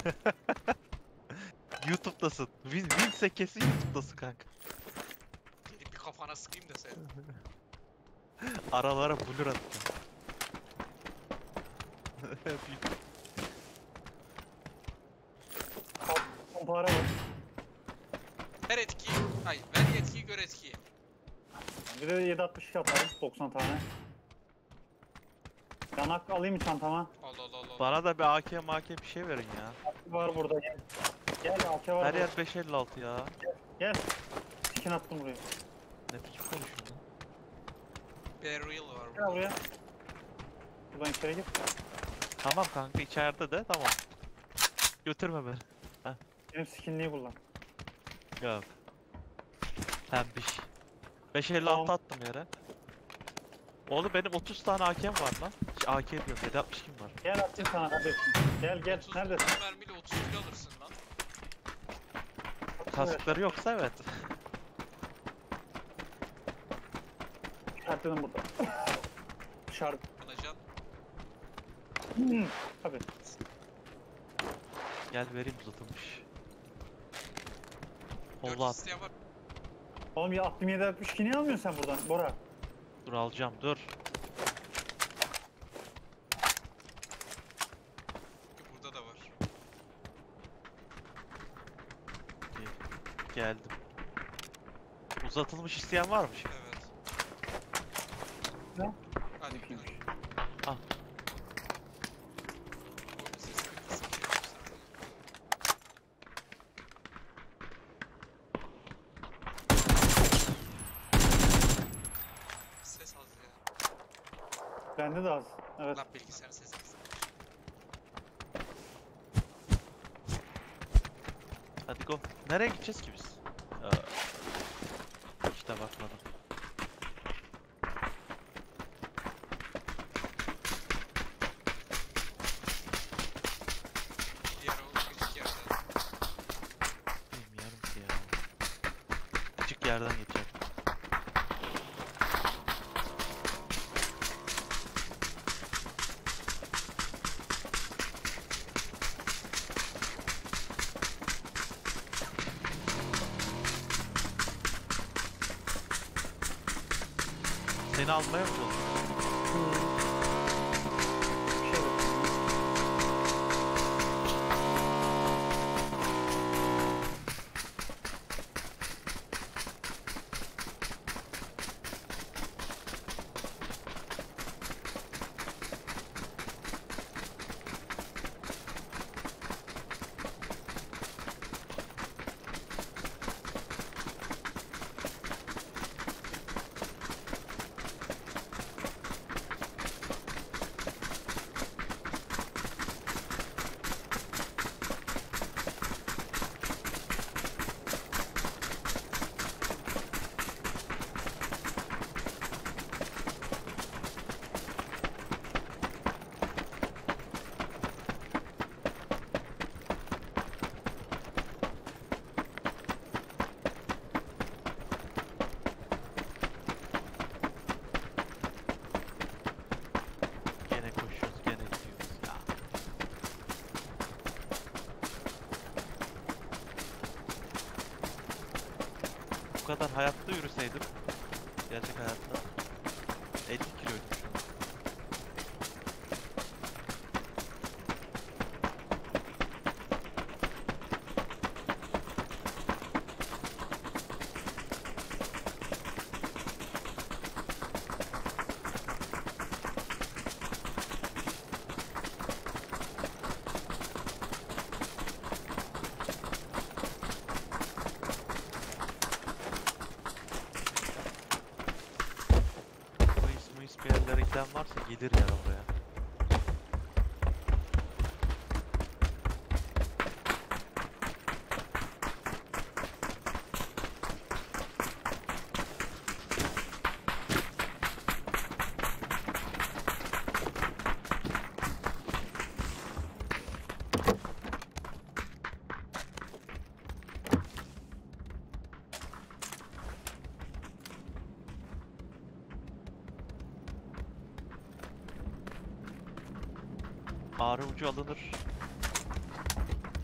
YouTube'dasın. Winse kesin YouTube'dasın kanka. Gelip bir kafana sıkayım da sen. Aralara blur atacağım. Büyük- Pompara var. Her etkiyi, hayır ver yetkiyi gör etkiyi. Bir de 7.62 atarım. 90 tane. Yanak alayım mı çantama? Allah Allah Allah. Bana da bir AK bir şey verin ya. Var burada gel. Gel AK var Her burada. yer 556 ya. Gel. Skin attım buraya. Ne biçim konuşuyorsun lan? Burial var Gel burada. buraya. Buradan içeri gir. Tamam kanka içeride de tamam. Götürme beni. Benim skinliği kullan. Yok. Pembiş. 556 Tamam. attım yere. Oğlum benim 30 tane AK'm var lan. AK diyorum 762 var. Gel atayım sana kardeşim. Gel gel. 30 Neredesin? mermiyle 30 kill alırsın lan. Kaskları yoksa evet. Çıkarttım burada. Şarp. Anacan. Tabii. Gel vereyim uzatılmış. 4 Allah isteyen var. Oğlum ya attım 7.62 niye almıyorsun sen buradan Bora? dur alacağım dur. Burada da var. Geldim. Uzatılmış isteyen var mı şimdi? Evet. Ne? Hadi Bakayım. gidelim. Ah. Oyun sesini kısık bir saniye. Ses az ya. Bende de az. Evet. Lan bilgisayarın sesi kısık. Hadi go. Nereye gideceğiz ki biz? İşte bakmadım. Diğer o küçük yerden. Bilmiyorum ki ya. Küçük yerden geçelim. Seni almaya mı çalışıyorsun? Bir şey yok. Gene koşuyoruz, gene gidiyoruz ya. Bu kadar hayatta yürüseydim, gerçek hayatta 50 kiloydum şu an. Mayıs bir yerlere giden varsa gelir ya oraya. Ağrı ucu alınır.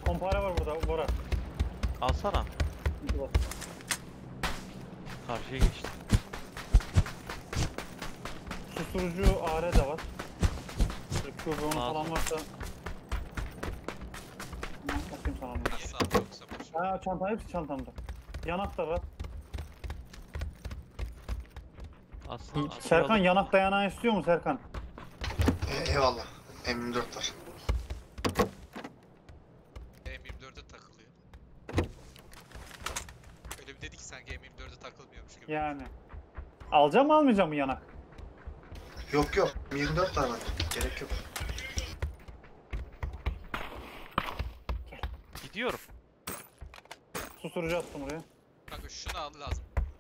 Kompare var burada Bora. Alsana. Karşıya geçtim. Susturucu AR de var. Kübü Lazım. falan varsa. Bakayım sana bunu. Nasıl abi yoksa boş ver. Ha çanta hepsi çantamda. Yanak da var. Aslında Serkan yanak dayanağı istiyor mu Serkan? Eyvallah. M24 var. M24'e takılıyor. Öyle bir dedi ki sanki M24'e takılmıyormuş gibi. Yani. Alacağım mı almayacağım mı yanak? Yok yok. M24 var bende. Gerek yok. gidiyorum. Susturucu attım oraya. Kanka şunu al lazım.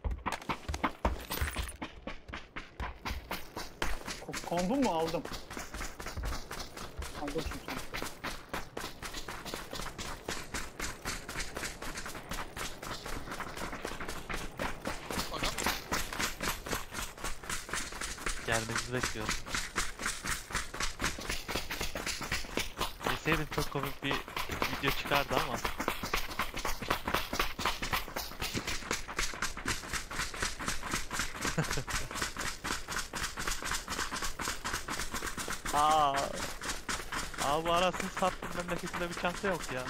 Kondum mu aldım. Aldım şimdi. Bakalım. Gelmenizi bekliyorum. Deseydim çok komik bir video çıkardı ama. Aa, bu arasını sattım, memleketinde bir çanta yok ya.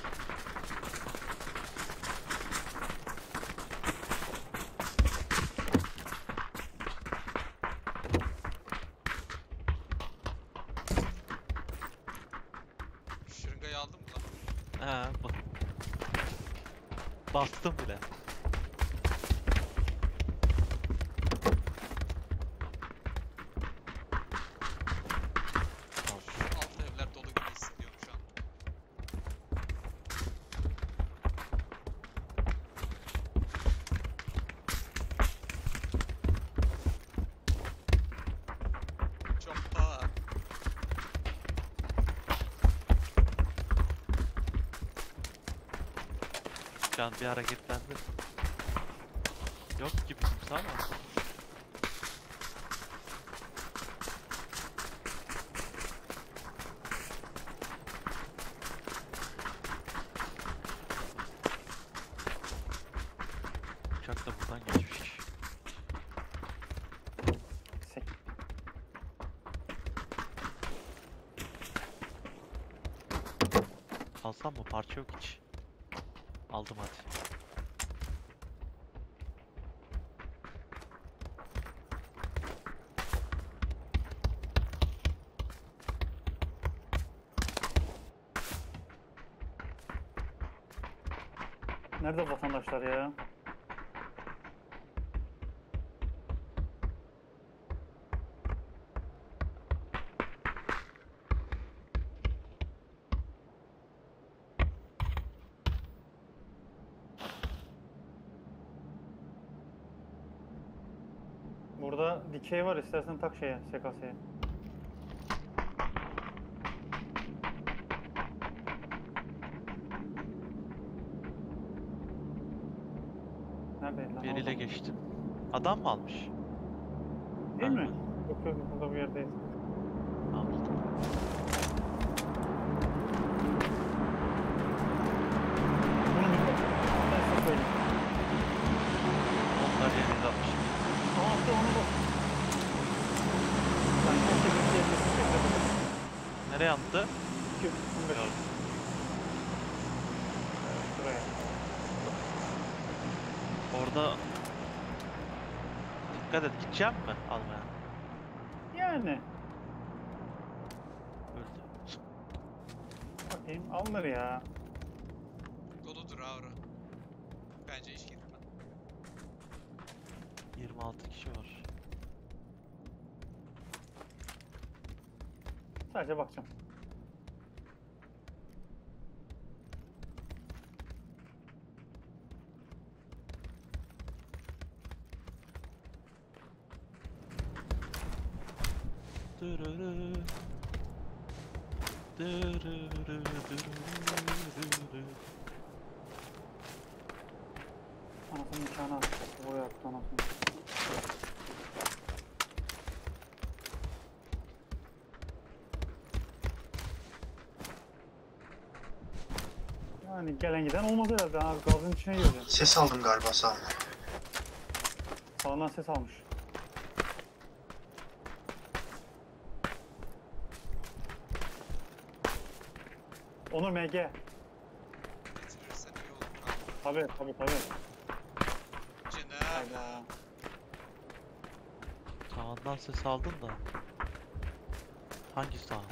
Şırıngayı aldın mı lan? Bak. Bastım bile. Şu alt evler dolu gibi hissediyorum şu an. Çok daha. Can bir hareketlendi. Yok gibi kimse ama. Uçak da buradan geçmiş. Alsam mı? Parça yok hiç. Aldım hadi. Nerede vatandaşlar ya? Burada dikey var, istersen tak şeye, SKS'ye. Neredeydi lan? Biriyle Orada mı? geçtim. Adam mı almış? Değil mi? Aynen. Yok yok, burada bir yerdeyiz. Aldım. Bunu bir bak. Ben size söyleyeyim. Onlar yerinde almış. Tamam işte onu bak. Ben çok çekip diyebilirsin. Nereye attı? 2, 15. Gördüm. Şuraya. Orada dikkat et, gideceğim mi almaya? Yani. Öldü. Bakayım alınır ya. Doludur Aura. Bence hiç gitme. 26 kişi var. Sadece bakacağım. Dırırı. Dırırı, dırırı. Anasının nikahını attı. Buraya attı anasını. Yani gelen giden olmaz herhalde abi. Gazın içine girdi. Ses aldım galiba sağ. Sağından ses almış. Onur MG. Getirirsen iyi olur kanka. Tabii. Cenab. Hayda. Sağından ses aldın da. Hangi sağ?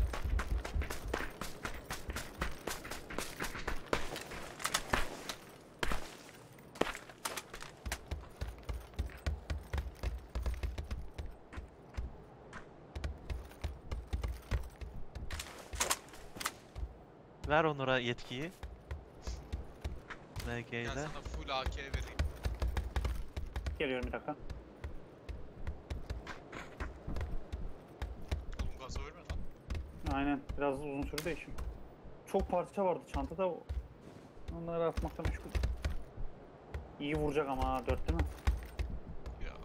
Ver Onur'a yetkiyi. MG Gel ile. sana full AK vereyim. Geliyorum bir dakika. Oğlum gaz ölme lan. Aynen. Biraz uzun sürdü de işim. Çok parça vardı çantada. Onları atmakla meşgul. İyi vuracak ama ha, 4 değil mi? Ya.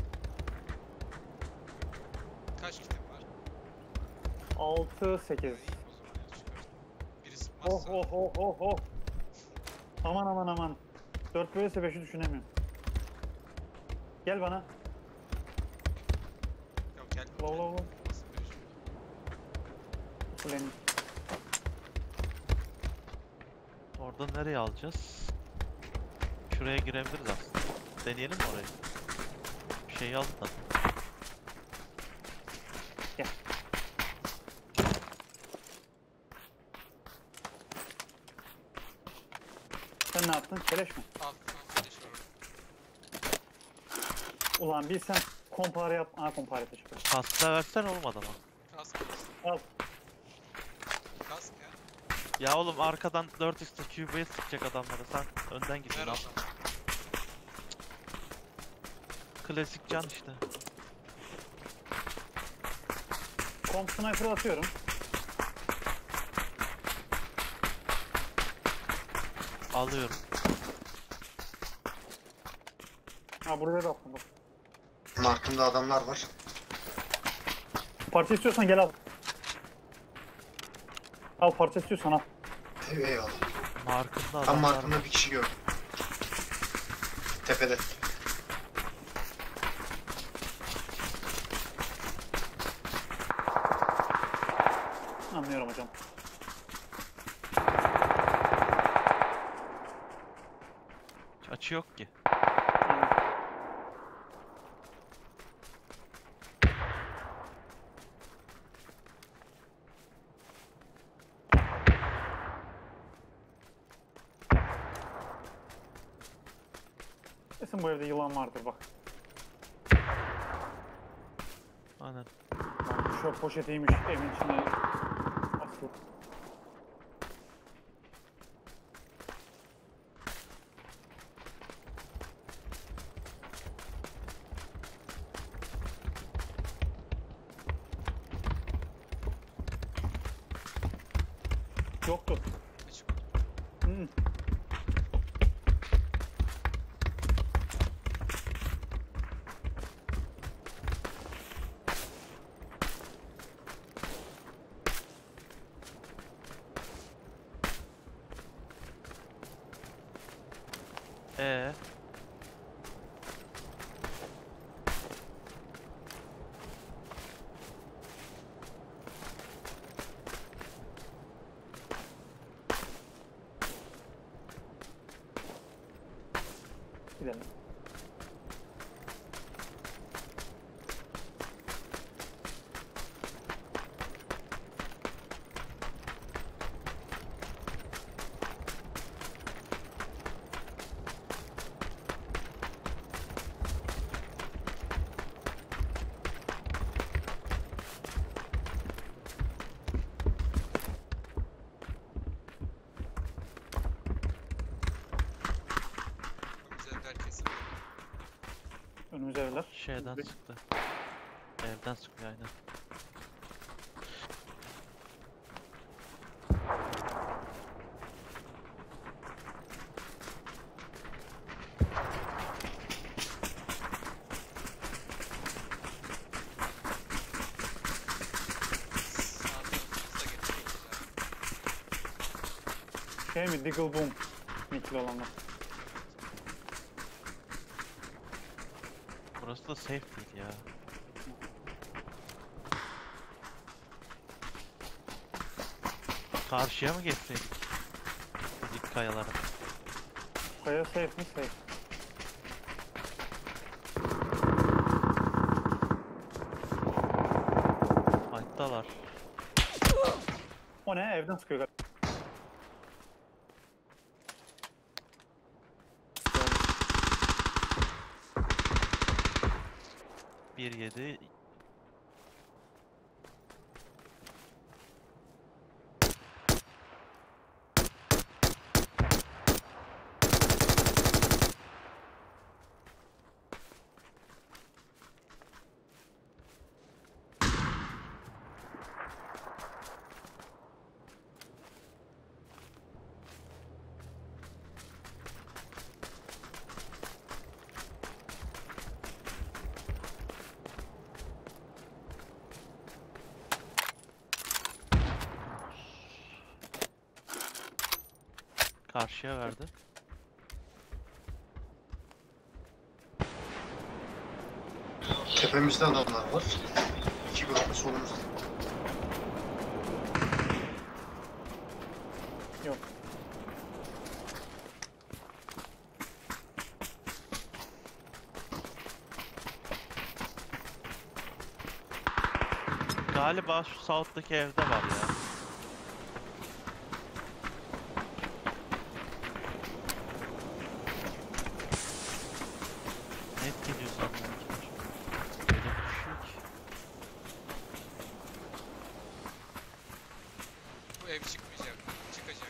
Kaç kitim var? 6, 8. İyi, o zaman ya çıkar. Biri Oh sıkmazsa. Aman. 4 böylese 5'i düşünemiyorum. Gel bana. Ya gel. Lov. Nasıl bir şey? Kulenin. Oradan nereye alacağız? Şuraya girebiliriz aslında. Deneyelim mi orayı? Bir şey aldı da. Gel. Sen ne yaptın? Keleş mi? Al. Finish var orada. Ulan bir sen kompare yap. Kompare teşekkür ederim. Pasta versen olmadı ama. Kask. Al. Kask ya. Ya oğlum arkadan 4x'te QB'ye sıkacak adamları. Sen önden Ver gidiyorsun. o Al. zaman. Klasik can işte. Komp sniper atıyorum. Alıyorum. Buraya da attım bak. Markımda adamlar var. Parça istiyorsan gel al. Al parça istiyorsan al. Eyvallah. Markında Tam adamlar var. markımda bir kişi gördüm. Tepede. Anlıyorum hocam. Hiç açı yok ki. Kesin bu evde yılan vardır bak. Aynen. Lan çöp poşetiymiş evin içine. Asıl. Yoktu. Hiç Hı. Ee, Gidelim. güzel kesin. Önümüze evler. şeyden sıktı. Evden sıkıyor aynen. Sağ tarafımızda geçiyoruz ya. Şey mi? Diggle Boom. Nikli olanlar. Burası da safe değil ya. Karşıya mı geçseydik? Dik kayalara. Kaya safe mi? Safe. Fight'talar. O ne? Evden sıkıyor galiba. 1-7. Karşıya verdi. Tepemizde adamlar var. İki grup da solumuzda. Yok. Galiba şu south'taki evde var ya. Net geliyor zaten. Öyle düşüyor ki. Bu ev çıkmayacak. Çıkacak.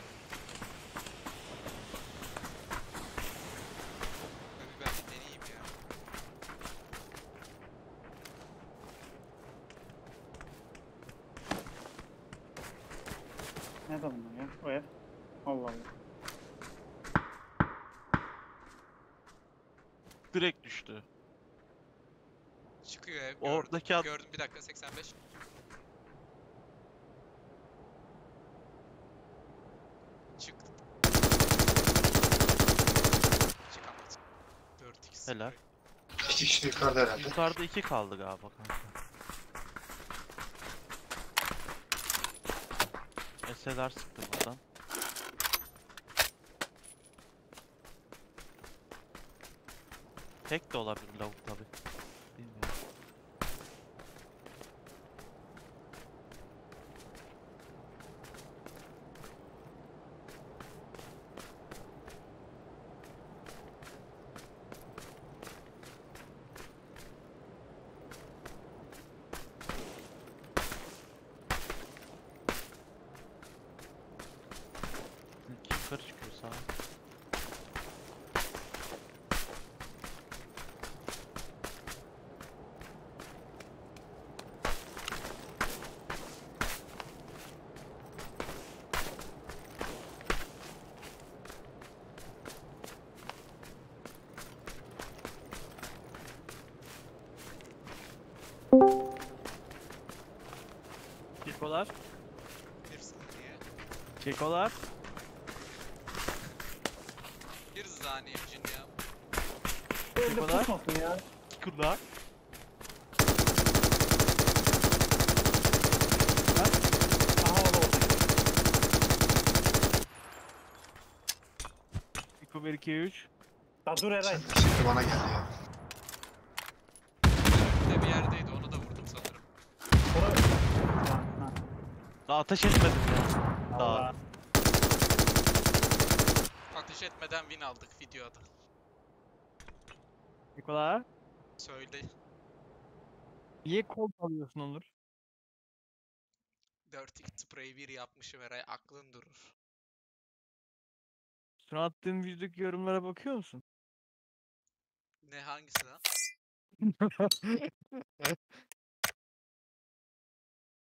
Tabii ben bir deneyeyim ya. Nerede bunlar ya? O ev. Allah Allah. Direkt düştü. Çıkıyor ev. Oradaki Gördüm. ad- Gördüm. Bir dakika 85. Çıktı. Çıkamadı. 4x. Helal. İki kişi de yukarıda herhalde. Yukarıda 2 kaldı galiba kanka. SLR sıktı buradan. Tek de olabilir lavuk tabi. Bilmiyorum. İki yukarı çıkıyor sağa. Çekolar. Bir saniye. Çekolar. Bir saniye ya. Evde kadar? pusmasın ya. Kula. Aha o da oldu. Çeko 1 2 3. Da dur Eray. Şimdi bana geldi ya. Ne bir yerdeydi. Onu da vurdum sanırım. Ora... Ha, Daha ateş etmedim ya. ha. Daha. Allah. Ateş etmeden win aldık videoda. Çekolar. Söyle. Niye kol alıyorsun Onur? 4x spray 1 yapmışım Eray. Aklın durur. Sonra attığım videodaki yorumlara bakıyor musun? Ne hangisi lan?